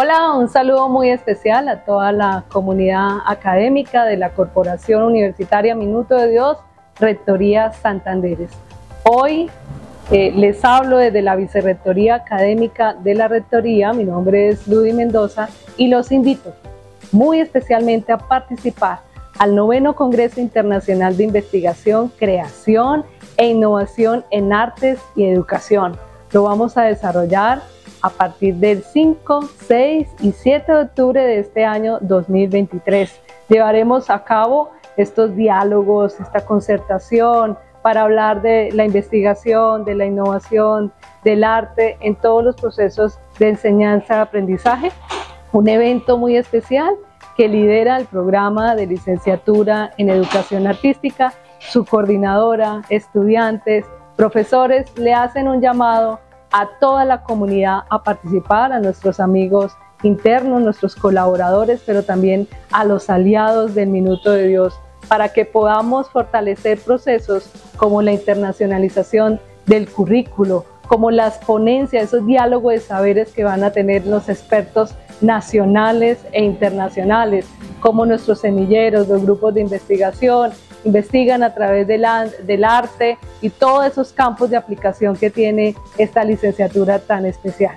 Hola, un saludo muy especial a toda la comunidad académica de la Corporación Universitaria Minuto de Dios, Rectoría Santanderes. Hoy les hablo desde la Vicerrectoría Académica de la Rectoría. Mi nombre es Ludy Mendoza y los invito muy especialmente a participar al 9º Congreso Internacional de Investigación, Creación e Innovación en Artes y Educación. Lo vamos a desarrollar a partir del 5, 6 y 7 de octubre de este año 2023. Llevaremos a cabo estos diálogos, esta concertación para hablar de la investigación, de la innovación, del arte en todos los procesos de enseñanza-aprendizaje. Un evento muy especial que lidera el programa de licenciatura en Educación Artística. Su coordinadora, estudiantes, profesores le hacen un llamado a toda la comunidad a participar, a nuestros amigos internos, nuestros colaboradores, pero también a los aliados del Minuto de Dios, para que podamos fortalecer procesos como la internacionalización del currículo, como las ponencias, esos diálogos de saberes que van a tener los expertos nacionales e internacionales, como nuestros semilleros, los grupos de investigación, investigan a través del arte y todos esos campos de aplicación que tiene esta licenciatura tan especial.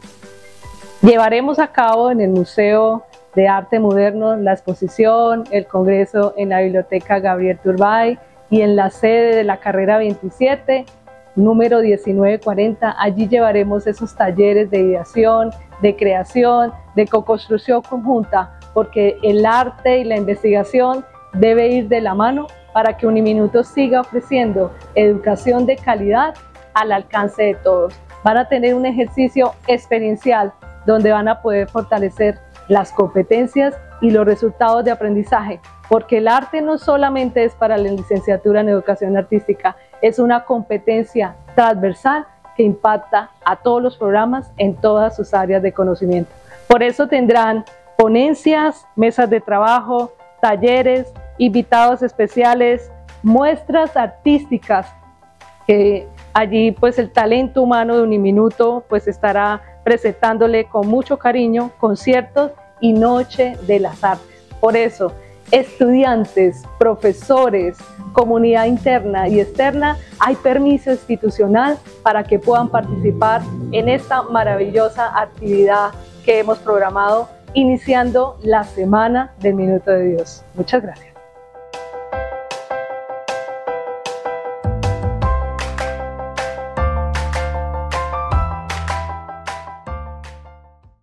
Llevaremos a cabo en el Museo de Arte Moderno la exposición, el congreso en la Biblioteca Gabriel Turbay y en la sede de la carrera 27, número 1940. Allí llevaremos esos talleres de ideación, de creación, de co-construcción conjunta, porque el arte y la investigación debe ir de la mano para que Uniminuto siga ofreciendo educación de calidad al alcance de todos. Van a tener un ejercicio experiencial donde van a poder fortalecer las competencias y los resultados de aprendizaje, porque el arte no solamente es para la licenciatura en Educación Artística, es una competencia transversal que impacta a todos los programas en todas sus áreas de conocimiento. Por eso tendrán ponencias, mesas de trabajo, talleres, invitados especiales, muestras artísticas, que allí pues el talento humano de Uniminuto pues estará presentándole con mucho cariño conciertos y Noche de las Artes. Por eso, estudiantes, profesores, comunidad interna y externa, hay permiso institucional para que puedan participar en esta maravillosa actividad que hemos programado iniciando la Semana del Minuto de Dios. Muchas gracias.